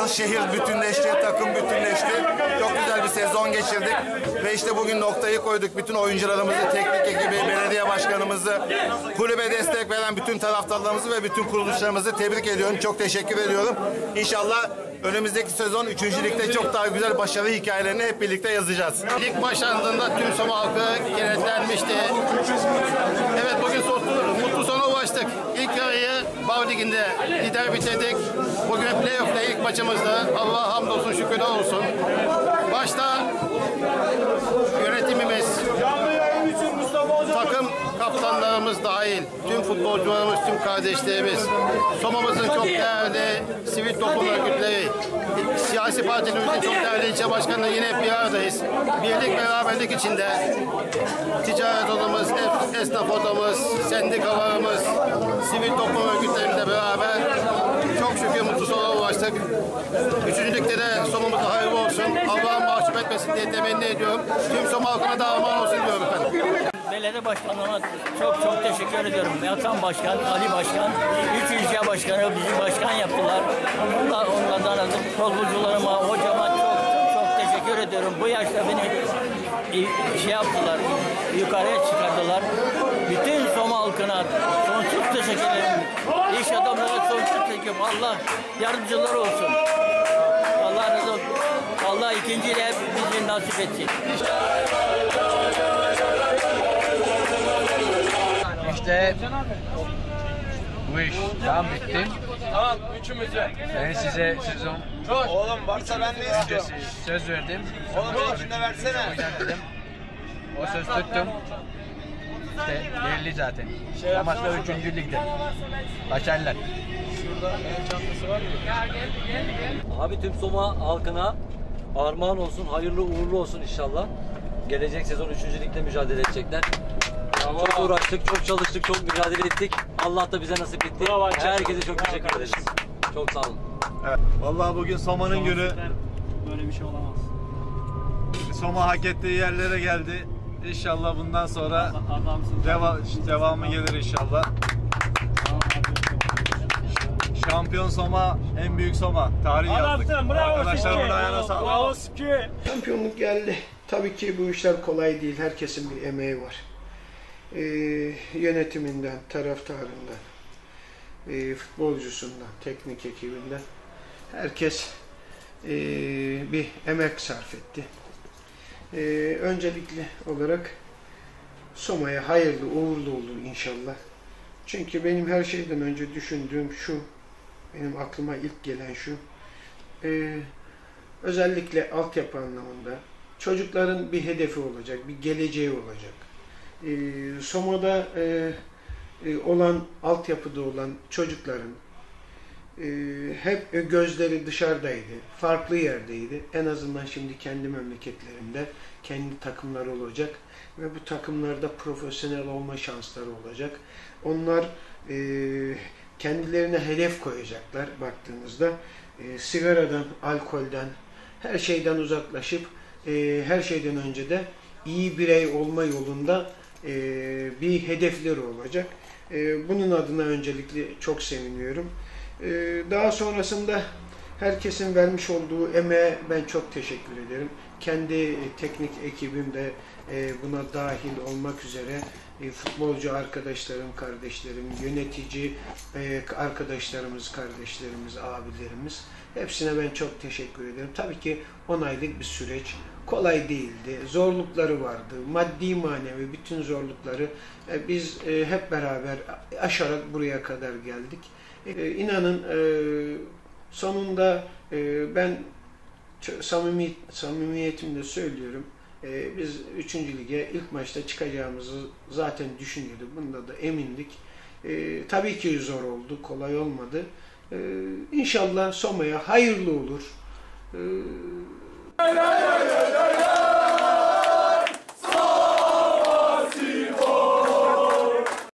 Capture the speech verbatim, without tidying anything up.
şehir bütünleşti, takım bütünleşti. Çok güzel bir sezon geçirdik. Ve işte bugün noktayı koyduk. Bütün oyuncularımızı, teknik ekibi, belediye başkanımızı, kulübe destek veren bütün taraftarlarımızı ve bütün kuruluşlarımızı tebrik ediyorum. Çok teşekkür ediyorum. İnşallah önümüzdeki sezon üçüncü ligde çok daha güzel başarı hikayelerini hep birlikte yazacağız. Lig başlandığında tüm Soma halkı kenetlenmişti. Evet, bugün mutlu sona ulaştık. İlk yarıyı Bar Ligi'nde lider bitirdik. Bugün playoff'ta ilk maçımızda. Allah'a hamdolsun, şükürler olsun. Başta yönetimimiz, takım kaptanlarımız dahil, tüm futbolcularımız, tüm kardeşlerimiz, Soma'mızın çok değerli sivil toplum örgütleri, siyasi partilerimizin çok değerli ilçe başkanları yine hep bir aradayız. Birlik beraberlik içinde ticaret odamız, esnaf odamız, sendikalarımız, sivil toplum örgütlerimizle beraber çok şükür mutlu sona ulaştık. Üçüncülükte de Soma'mıza hayırlı olsun. Allah'ın mahcup etmesin diye temenni ediyorum. Tüm Soma halkına da armağan olsun diyorum efendim. Belediye başkanına çok çok teşekkür ediyorum. Yatan Başkan, Ali Başkan, üç ilçe başkanı bizi başkan yaptılar. Allah onlardan razı olsun. Futbolcularıma, hocama çok çok teşekkür ediyorum. Bu yaşta beni şey yaptılar, yukarıya çıkardılar. Bütün Soma halkına sonsuz teşekkür ederim. İş adamlara sonsuz teşekkür ederim. Allah yardımcıları olsun. Allah razı olsun. Allah ikinciyle bizi nasip etsin. İşte bu iş tam bitti. Tamam, üçümüzü. Ben size sezon Oğlum varsa ben ne istiyorum? söz verdim. Oğlum benimkini de versene. Dedim. O söz tuttum. İşte belli zaten. Amaçla üçüncü ligde. Başarılar. Şurada el çantası var mı? Abi tüm Soma halkına armağan olsun, hayırlı uğurlu olsun inşallah. Gelecek sezon üçüncü ligde mücadele edecekler. Çok uğraştık, çok çalıştık, çok mücadele ettik. Allah da bize nasip etti. Herkese çok teşekkür ederiz. Çok sağ olun. Evet. Vallahi bugün Soma'nın günü. Böyle bir şey olamaz. Soma hak ettiği yerlere geldi. İnşallah bundan sonra deva devamı gelir inşallah. Şampiyon Soma, en büyük Soma. Tarih yazdık. Arkadaşlarımın ayağına sağlık. Şampiyonluk geldi. Tabii ki bu işler kolay değil. Herkesin bir emeği var. Ee, yönetiminden, taraftarından, e, futbolcusundan, teknik ekibinden herkes e, bir emek sarf etti. E, öncelikli olarak Soma'ya hayırlı uğurlu olur inşallah. Çünkü benim her şeyden önce düşündüğüm şu, benim aklıma ilk gelen şu, e, özellikle altyapı anlamında çocukların bir hedefi olacak, bir geleceği olacak. E, Soma'da e, e, olan, altyapıda olan çocukların e, hep gözleri dışarıdaydı, farklı yerdeydi. En azından şimdi kendi memleketlerinde kendi takımları olacak ve bu takımlarda profesyonel olma şansları olacak. Onlar e, kendilerine hedef koyacaklar baktığınızda. E, sigaradan, alkolden, her şeyden uzaklaşıp e, her şeyden önce de iyi birey olma yolunda e, bir hedefleri olacak. E, bunun adına öncelikle çok seviniyorum. E, daha sonrasında herkesin vermiş olduğu emeğe ben çok teşekkür ederim. Kendi teknik ekibim de e, buna dahil olmak üzere e, futbolcu arkadaşlarım, kardeşlerim, yönetici e, arkadaşlarımız, kardeşlerimiz, abilerimiz, hepsine ben çok teşekkür ederim. Tabii ki on aylık bir süreç. Kolay değildi. Zorlukları vardı. Maddi manevi bütün zorlukları e, biz e, hep beraber aşarak buraya kadar geldik. E, inanın e, sonunda e, ben samimi, samimiyetimle söylüyorum. E, biz üçüncü lige ilk maçta çıkacağımızı zaten düşünüyorduk. Bunda da emindik. E, tabii ki zor oldu. Kolay olmadı. E, İnşallah Soma'ya hayırlı olur. E,